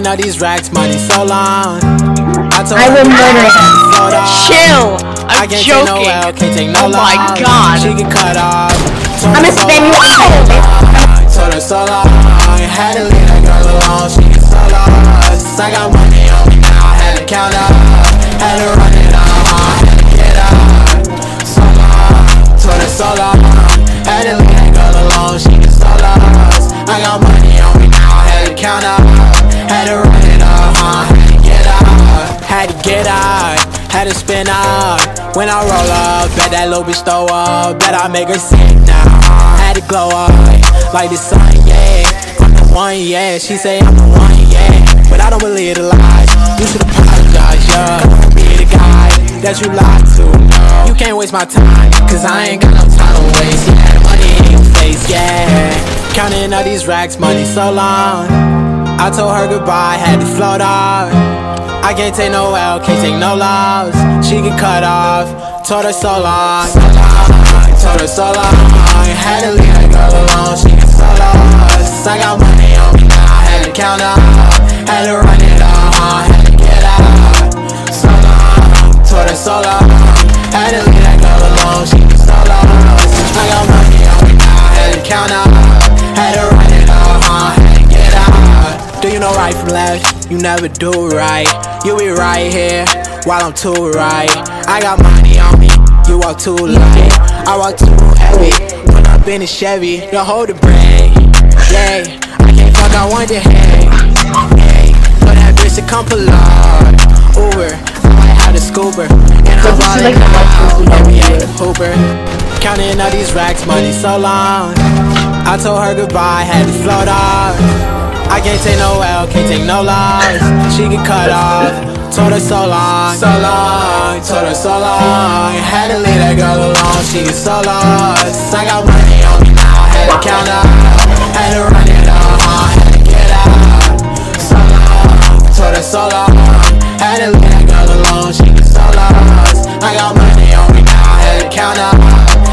Counting all these racks, money so long. I will murder him. Chill. I'm joking. Can't take no Oh my god. She get cut off. I'm gonna spin you out. Told her so long. Had to leave that girl alone. She get so lost. I got money on me now. Had to count up. Had to run it on. Had to get up. So long. Told her so long. Had to leave that girl alone. She get so lost. I got money on me now. Had to count up. Had to run it on. Had to get up. Had to get out. Had to spin out. When I roll up, bet that little bitch throw up. Bet I make her sick now. Had to glow up like the sun, yeah. I'm the one, yeah. She say I'm the one, yeah. But I don't believe the lies. You should apologize, yeah. Don't be the guy that you lied to. You can't waste my time, cause I ain't got no time to waste. Yeah, money in your face, yeah. Counting all these racks, money so long. I told her goodbye, had to float off. I can't take no L, can't take no loss. She get cut off, told her so long. Told her so long. Had to leave that girl alone, she get so lost. I got money on me now, had to count up. Had to run it on, had to get out. So long, told her so long. Had to leave that girl alone, she get so lost. I got money on me now, had to count up. Had to run it on, had to get out. Do you know right from left? You never do right. You be right here while I'm too right. I got money on me, you walk too light. I walk too heavy, when up in a Chevy. You hold the brake, yeah. I can't fuck, I want your head, yeah. So that bitch to come pull up, Uber, I might have the scooper. And I'm rolling out, NBA Hooper. Counting all these racks, money so long. I told her goodbye, had to float off. I can't take no L, can't take no loss. She get cut off, told her so long. So long, told her so long. Had to leave that girl alone, she get so lost. I got money on me now, had to count up. Had to run it on, had to get out. So long, told her so long. Had to leave that girl alone, she get so lost. I got money on me now, had to count up.